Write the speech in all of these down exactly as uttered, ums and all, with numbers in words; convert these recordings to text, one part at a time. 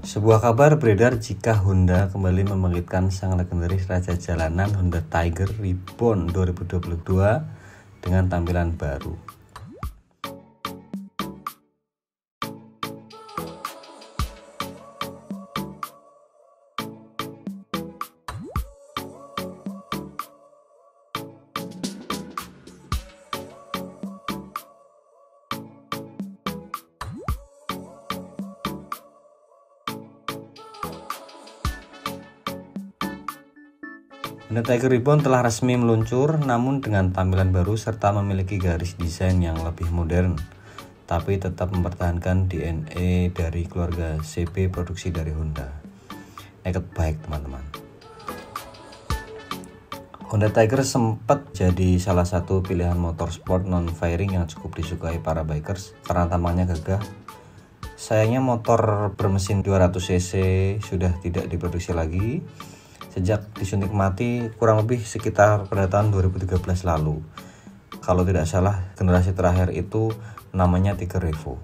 Sebuah kabar beredar jika Honda kembali membangkitkan sang legendaris raja jalanan Honda Tiger Reborn dua ribu dua puluh dua dengan tampilan baru. Honda Tiger Reborn telah resmi meluncur, namun dengan tampilan baru serta memiliki garis desain yang lebih modern, tapi tetap mempertahankan D N A dari keluarga C B produksi dari Honda. Naked bike, teman-teman. Honda Tiger sempat jadi salah satu pilihan motorsport non-fairing yang cukup disukai para bikers karena tampangnya gagah. Sayangnya motor bermesin dua ratus cc sudah tidak diproduksi lagi sejak disuntik mati kurang lebih sekitar pada tahun dua ribu tiga belas lalu. Kalau tidak salah, generasi terakhir itu namanya Tiger Revo.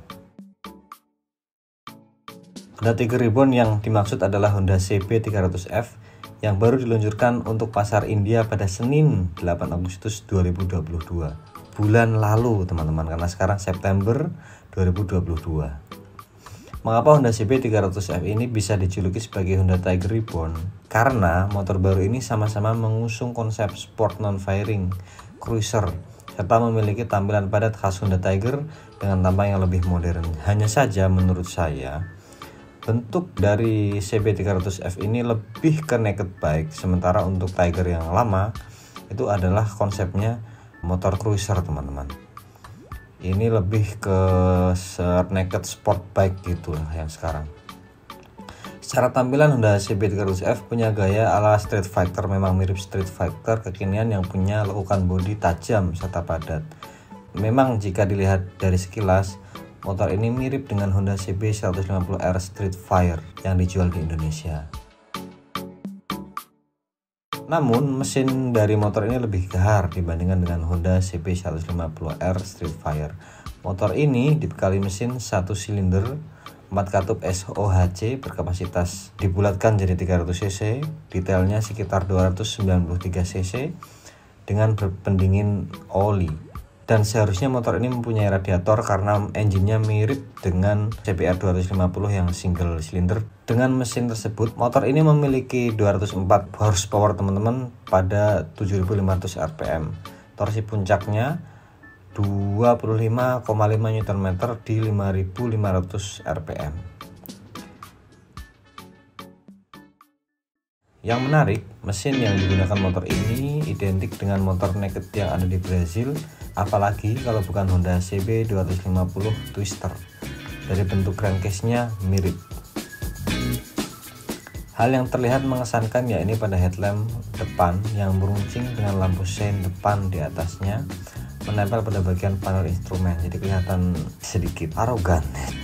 Honda Tiger Reborn yang dimaksud adalah Honda C B tiga ratus F yang baru diluncurkan untuk pasar India pada Senin delapan Agustus dua ribu dua puluh dua, bulan lalu teman-teman, karena sekarang September dua ribu dua puluh dua. Mengapa Honda C B tiga ratus F ini bisa dijuluki sebagai Honda Tiger Reborn? Karena motor baru ini sama-sama mengusung konsep sport non-fairing, cruiser, serta memiliki tampilan padat khas Honda Tiger dengan tampang yang lebih modern. Hanya saja menurut saya, bentuk dari C B tiga ratus F ini lebih ke naked bike, sementara untuk Tiger yang lama itu adalah konsepnya motor cruiser, teman-teman. Ini lebih ke naked sport bike gitu lah yang sekarang. Secara tampilan Honda C B tiga ratus F punya gaya ala Street Fighter, memang mirip Street Fighter kekinian yang punya lekukan bodi tajam serta padat. Memang jika dilihat dari sekilas, motor ini mirip dengan Honda C B seratus lima puluh R Street Fighter yang dijual di Indonesia. Namun mesin dari motor ini lebih gahar dibandingkan dengan Honda C B seratus lima puluh R Street Fighter. Motor ini dibekali mesin satu silinder empat katup S O H C berkapasitas dibulatkan jadi tiga ratus cc, detailnya sekitar dua ratus sembilan puluh tiga cc dengan berpendingin oli. Dan seharusnya motor ini mempunyai radiator karena engine-nya mirip dengan C B R dua ratus lima puluh yang single silinder. Dengan mesin tersebut, motor ini memiliki dua ratus empat horsepower, teman-teman, pada tujuh ribu lima ratus R P M. Torsi puncaknya dua puluh lima koma lima newton meter di lima ribu lima ratus R P M. Yang menarik, mesin yang digunakan motor ini identik dengan motor naked yang ada di Brazil, apalagi kalau bukan Honda C B dua ratus lima puluh Twister. Dari bentuk crankcase-nya mirip. Hal yang terlihat mengesankan yakni pada headlamp depan yang meruncing dengan lampu sein depan di atasnya menempel pada bagian panel instrumen, jadi kelihatan sedikit arogan.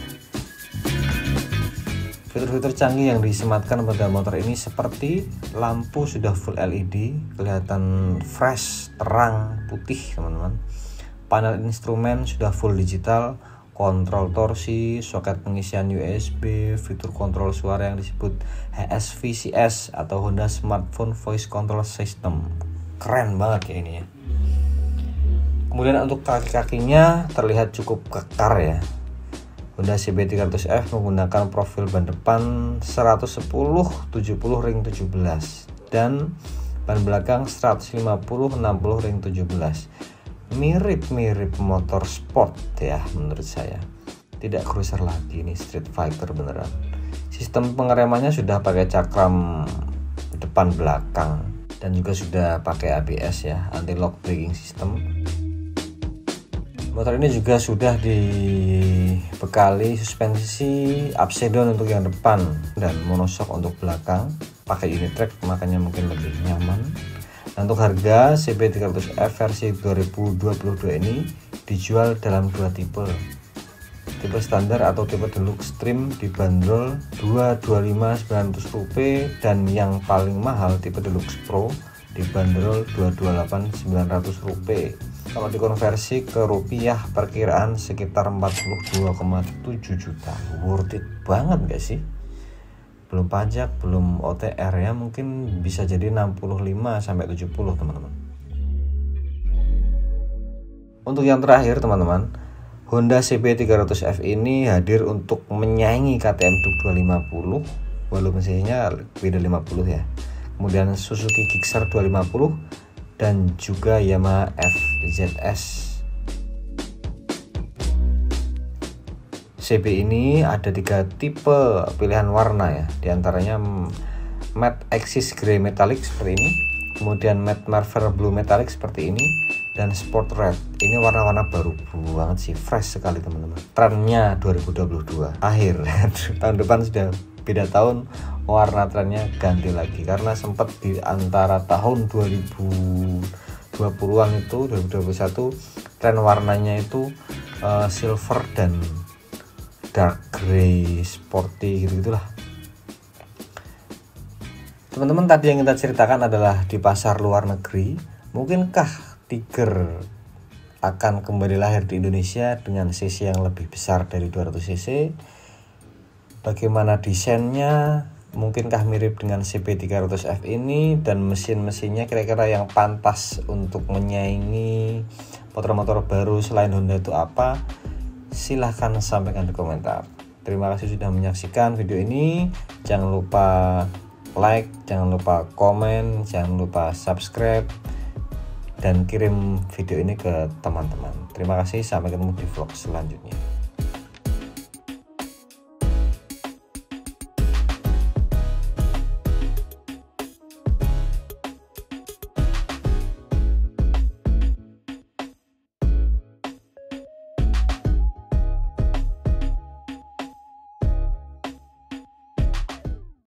Fitur-fitur canggih yang disematkan pada motor ini seperti lampu sudah full L E D, kelihatan fresh, terang, putih, teman-teman. Panel instrumen sudah full digital, kontrol torsi, soket pengisian U S B, fitur kontrol suara yang disebut H S V C S atau Honda Smartphone Voice Control System. Keren banget ya ini ya. Kemudian untuk kaki-kakinya terlihat cukup kekar ya. Honda C B tiga ratus F menggunakan profil ban depan seratus sepuluh tujuh puluh ring tujuh belas dan ban belakang seratus lima puluh enam puluh ring tujuh belas. Mirip-mirip motor sport ya menurut saya. Tidak cruiser lagi, ini street fighter beneran. Sistem pengeremannya sudah pakai cakram depan belakang dan juga sudah pakai A B S ya, anti lock braking system. Motor ini juga sudah dibekali suspensi upside down untuk yang depan dan monoshock untuk belakang, pakai Unitrack makanya mungkin lebih nyaman. Dan untuk harga C B tiga ratus F versi dua ribu dua puluh dua ini dijual dalam dua tipe. Tipe standar atau tipe deluxe trim dibanderol dua ratus dua puluh lima ribu sembilan ratus rupiah dan yang paling mahal tipe deluxe pro dibanderol dua ratus dua puluh delapan ribu sembilan ratus rupiah. Kalau dikonversi ke rupiah perkiraan sekitar empat puluh dua koma tujuh juta. Worth it banget gak sih? belum pajak, belum O T R ya, mungkin bisa jadi enam puluh lima sampai tujuh puluh teman-teman. Untuk yang terakhir teman-teman, Honda C B tiga ratus F ini hadir untuk menyaingi K T M Duke dua lima puluh, walaupun mesinnya beda lima puluh ya. Kemudian Suzuki Gixxer dua lima puluh dan juga Yamaha F Z S. C B ini ada tiga tipe pilihan warna ya, diantaranya Matte Axis Grey Metallic seperti ini, kemudian Matte Marver Blue Metallic seperti ini, dan Sport Red. Ini warna-warna baru banget sih, fresh sekali teman-teman. Trennya dua ribu dua puluh dua akhir tahun depan sudah beda tahun, warna trennya ganti lagi karena sempat di antara tahun dua ribu dua puluhan itu dua ribu dua puluh satu tren warnanya itu uh, silver dan dark grey sporty gitu gitulah teman-teman. Tadi yang kita ceritakan adalah di pasar luar negeri. Mungkinkah Tiger akan kembali lahir di Indonesia dengan cc yang lebih besar dari dua ratus cc? Bagaimana desainnya? Mungkinkah mirip dengan C B tiga ratus F ini? Dan mesin-mesinnya kira-kira yang pantas untuk menyaingi motor-motor baru selain Honda itu apa? Silahkan sampaikan di komentar. Terima kasih sudah menyaksikan video ini. Jangan lupa like, jangan lupa komen, jangan lupa subscribe, dan kirim video ini ke teman-teman. Terima kasih, sampai ketemu di vlog selanjutnya.